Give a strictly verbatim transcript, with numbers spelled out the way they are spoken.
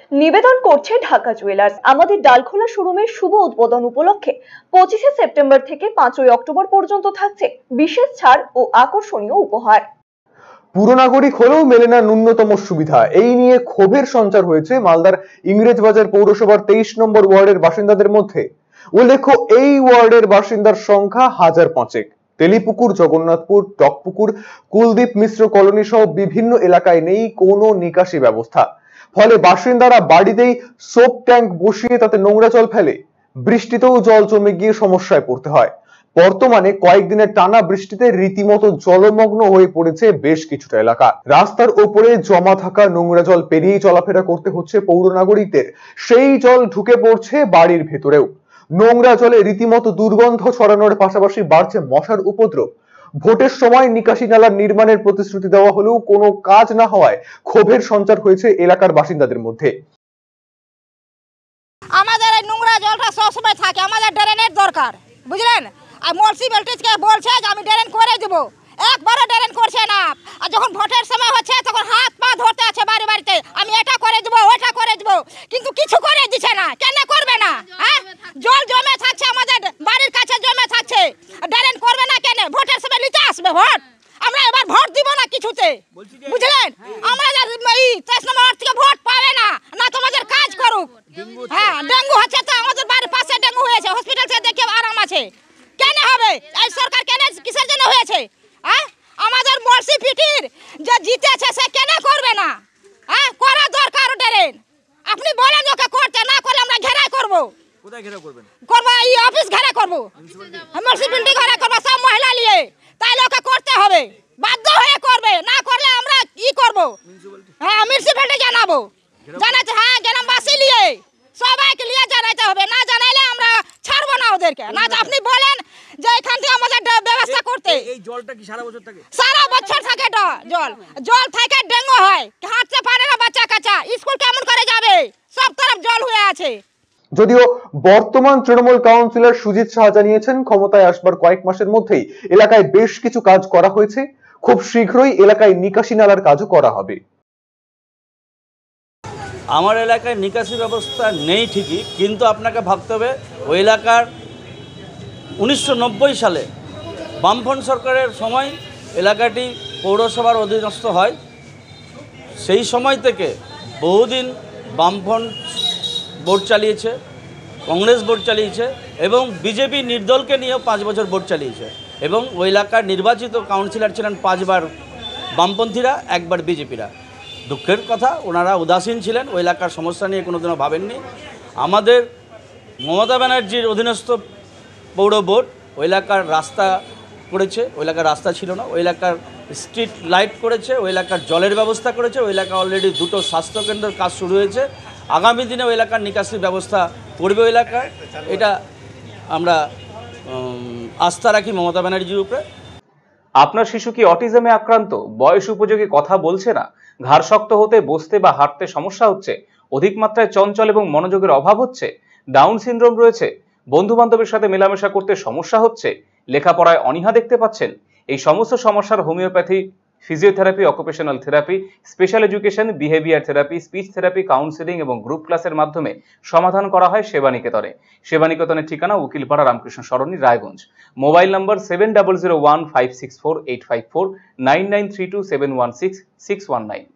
নিবেদন করছে ঢাকা জুয়েলার্স। আমাদের ডালখোলা শোরুমের শুভ উদ্বোধন উপলক্ষে পঁচিশে সেপ্টেম্বর থেকে পাঁচই অক্টোবর পর্যন্ত থাকছে বিশেষ ছাড় ও আকর্ষণীয় উপহার। পুরো নাগরিক হলেও মেলে না ন্যূনতম সুবিধা, এই নিয়ে ক্ষোভের সঞ্চার হয়েছে মালদার ইংরেজবাজার পৌরসভার তেইশ নম্বর ওয়ার্ডের বাসিন্দাদের মধ্যে। উল্লেখ্য, এই ওয়ার্ডের বাসিন্দার সংখ্যা হাজার পাঁচেক। তেলিপুকুর, জগন্নাথপুর, টকপুকুর, কুলদীপ মিশ্র কলোনি সহ বিভিন্ন এলাকায় নেই কোনো নিকাশি ব্যবস্থা। ফলে বাসিন্দারা বাড়িতেই সোপ ট্যাঙ্ক বসিয়ে তাতে নোংরা জল ফেলে। বৃষ্টিতেও জল জমে গিয়ে সমস্যায় পড়তে হয়। বর্তমানে কয়েকদিনের টানা বৃষ্টিতে রীতিমতো জলমগ্ন হয়ে পড়েছে বেশ কিছুটা এলাকা। রাস্তার ওপরে জমা থাকা নোংরা জল পেরিয়ে চলাফেরা করতে হচ্ছে পৌর নাগরিকদের। সেই জল ঢুকে পড়ছে বাড়ির ভেতরেও। নোংরা জলে রীতিমতো দুর্গন্ধ ছড়ানোর পাশাপাশি বাড়ছে মশার উপদ্রব। ভোটের সময় নিকাশি নালার নির্মাণের প্রতিশ্রুতি দেওয়া হলেও কোনো কাজ না হওয়ায় ক্ষোভের সঞ্চার হয়েছে এলাকার বাসিন্দাদের মধ্যে। আমাদের এই নোংরা জলটা সবসময় থাকে, আমাদের ড্রেনের দরকার, বুঝলেন? আর মিউনিসিপ্যালিটিকে বলছে যে আমি ড্রেন করে দেবো, একবারও ড্রেন করছে না। আর যখন ভোটের সময় হচ্ছে তখন হাত পা ধরতে আছে বাড়ি বাড়িতে, আমি এটা করে দেবো ওটা করে দেবো, কিন্তু কিছু করে দিচ্ছে না। কেন করবে না? হ্যাঁ, জল জমে থাকছে, আমাদের বাড়ির কাছে জমে থাকছে, ড্রেন করবে না কেন? ভোটের সময় নিতে আসবে ভোট, আমরা এবার ভোট দিব না কিছুতে, বুঝলেন? আমরা এই তেইশ নম্বর ওয়ার্ড থেকে ভোট পাবে না, না তোমাদের কাজ করুক। হ্যাঁ, ডেঙ্গু হচ্ছে তো আমাদের বাড়ির পাশে ডেঙ্গু হয়েছে, হসপিটাল থেকে দেখে আরাম আছে। কেন হবে? এই সরকার কেন কিসের জন্য হয়েছে? হ্যাঁ, আমাদের মিউনিসিপ্যালিটির যে জিতেছে সে কেন করবে না? হ্যাঁ, করা দরকার ড্রেন। আপনি বলেন ওকে করতে, না করলে আমরা ঘেরাই করব। কোথায় ঘেরাও করবেন? করব, এই অফিস ঘেরা করব, মিউনিসিপ্যালিটি ঘেরা করব, সব মহিলা নিয়ে। তাই ওকে করতে হবে, বাধ্য হয়ে করবে, না করলে আমরা কি করব? হ্যাঁ, মিউনিসিপ্যালিটি জানাবো, জানাতে, হ্যাঁ, গ্রামবাসী নিয়ে সবাইকে নিয়ে জানাইতে হবে, না জানাইলে আমরা ছাড়বো না ওদেরকে। না, আপনি বলেন যে এখান থেকে আমাদের ব্যবস্থা করতে। এই জলটা কি সারা বছর থাকে? সারা বছর থাকে জল, জল থাকে, ডেঙ্গু হয়, হাঁটতে পারে না বাচ্চা কাচ্চা, স্কুল কেমন করে যাবে? সব তরফ জল হয়ে আছে। যদিও বর্তমান তৃণমূল কাউন্সিলর সুজিত সাহা জানিয়েছেন, ক্ষমতায় আসবার কয়েক মাসের মধ্যেই এলাকায় বেশ কিছু কাজ করা হয়েছে, খুব শীঘ্রই এলাকায় নিকাশি নালার কাজও করা হবে। আমার এলাকায় নিকাশি ব্যবস্থা নেই ঠিকই, কিন্তু আপনাকে ভাবতে হবে ওই এলাকার উনিশশো নব্বই সালে বামফ্রন্ট সরকারের সময় এলাকাটি পৌরসভার অধীনস্থ হয়। সেই সময় থেকে বহুদিন বামফ্রন্ট ভোট চালিয়েছে, কংগ্রেস ভোট চালিয়েছে এবং বিজেপি নির্দলকে নিয়েও পাঁচ বছর ভোট চালিয়েছে। এবং ওই এলাকার নির্বাচিত কাউন্সিলর ছিলেন পাঁচবার বামপন্থীরা, একবার বিজেপিরা। দুঃখের কথা, ওনারা উদাসীন ছিলেন, ওই এলাকার সমস্যা নিয়ে কোনোদিনও ভাবেননি। আমাদের মমতা ব্যানার্জির অধীনস্থ পৌর বোর্ড ওই এলাকার রাস্তা করেছে, ওই এলাকার রাস্তা ছিল না, ওই এলাকার স্ট্রিট লাইট করেছে, ওই এলাকার জলের ব্যবস্থা করেছে, ওই এলাকা অলরেডি দুটো স্বাস্থ্যকেন্দ্রের কাজ শুরু হয়েছে। আগামী দিনে ওই এলাকার নিকাশি ব্যবস্থা করবে ওই এলাকায়। এটা আমরা আস্থা রাখি মমতা ব্যানার্জির উপরে। আপনার শিশু কি অটিজমে আক্রান্ত? বয়স উপযোগী কথা বলছে না, ঘাড় শক্ত হতে, বসতে বা হাঁটতে সমস্যা হচ্ছে, অধিক মাত্রায় চঞ্চল এবং মনোযোগের অভাব হচ্ছে, ডাউন সিনড্রোম রয়েছে, বন্ধু বান্ধবের সাথে মেলামেশা করতে সমস্যা হচ্ছে, লেখাপড়ায় অনীহা দেখতে পাচ্ছেন? এই সমস্ত সমস্যার homeopathy, physiotherapy, occupational therapy, special education, behaviour therapy, speech therapy, counselling এবং গ্রুপ ক্লাসের মাধ্যমে সমাধান করা হয় সেবানিকেতনে। সেবানিকেতনের ঠিকানা Ukilpara, Ramkrishna Sarani, Raiganj. Mobile number seven double zero one five six four eight five four, nine nine three two seven one six six one nine.